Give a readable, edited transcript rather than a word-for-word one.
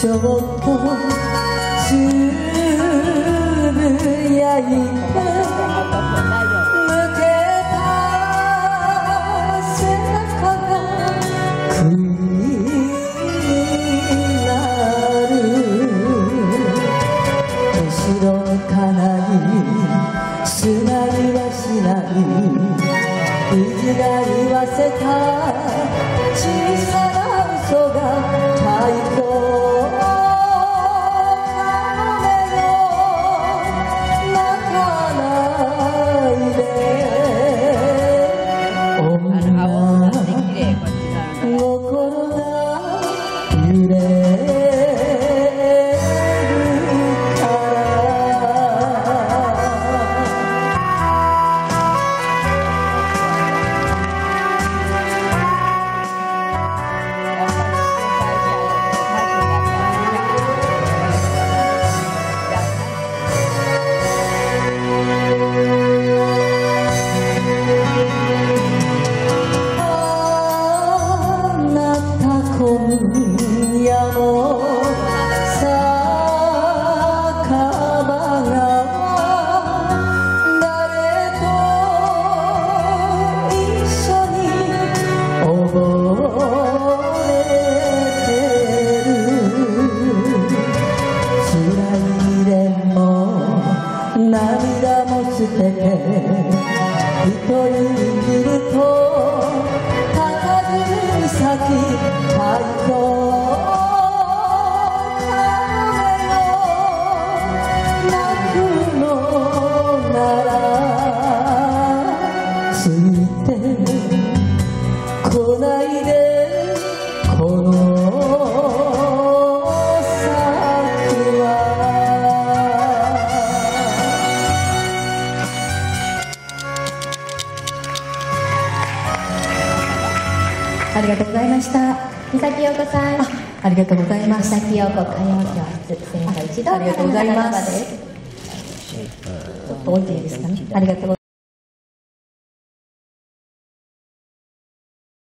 ちょっとつぶやいて向けた背中が悔いなる後ろ向かないすがりはしない水が言わせた小さな嘘が太鼓今夜も酒場が誰と一緒に溺れてる辛い未練も涙も捨てて一人いると佇む先太鼓ついてこないでこの先はありがとうございました。三崎陽子さん。 ありがとうございます。 三崎陽子歌謡教室、先生一度ありがとうございます。 ちょっと置いていいですかね。ありがとうございます。